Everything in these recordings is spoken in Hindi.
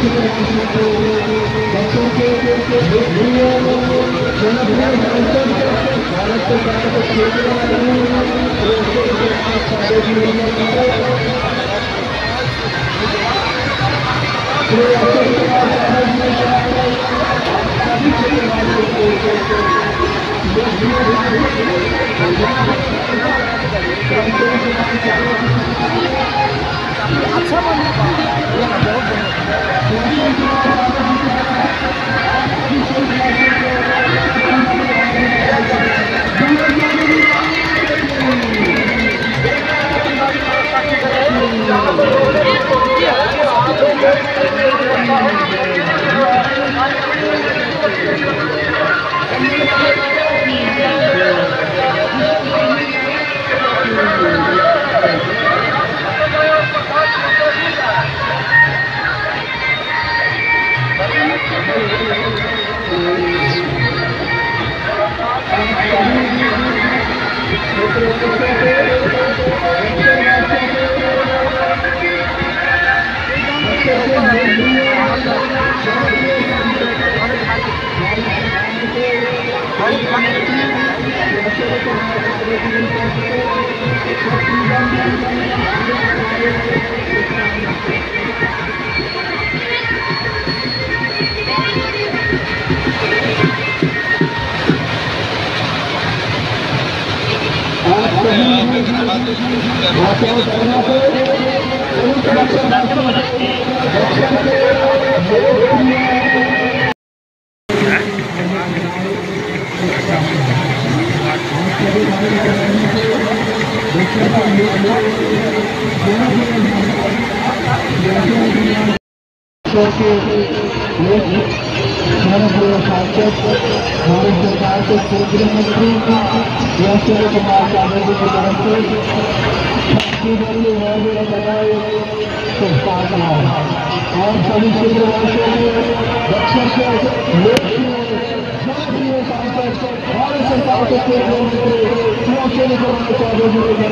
अच्छा बना भारत सरकार के केंद्रीय मंत्री सूर्य कुमार यादव जी की तरफ से शुभकामनाएं और सभी क्षेत्रवासियों को दक्षिण से भारत सरकार के केंद्रीय मंत्री सूर्य कुमार यादव जी की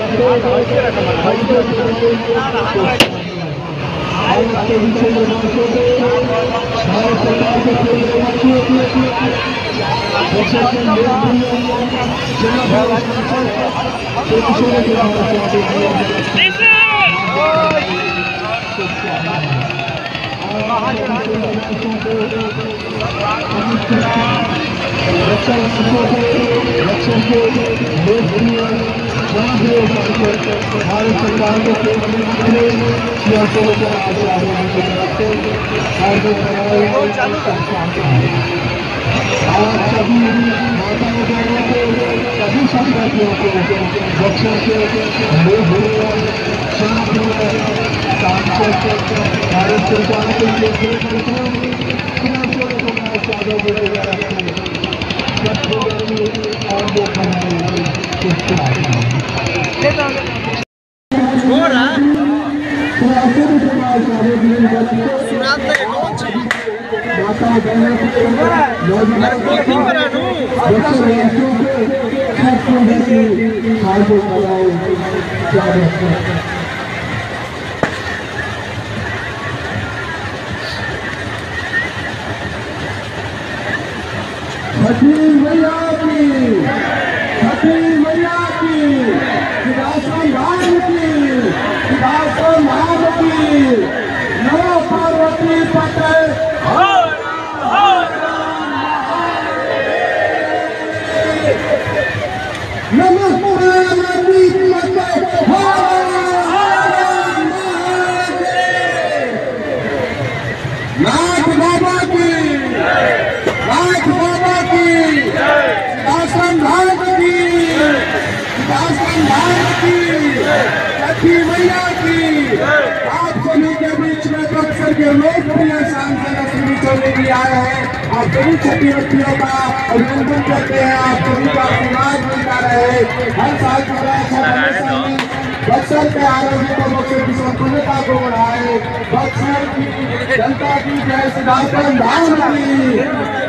तरफ से भारत सरकार के केंद्रीय मंत्री और सभी माताओं बहनों को सभी संगठनों को बच्चों के भारत सरकार के लोकप्रिय सांसद अश्विनी चौबे भी आए हैं। आप सभी छठी व्यक्तियों का अभिनंदन करते हैं। आप सभी का आशीर्वाद मिलता रहे। हर साल की तरह बक्सर के आरोग्य को बक्सर की संपूर्णता को बढ़ाए। बक्सर की जनता की जय श्री राम की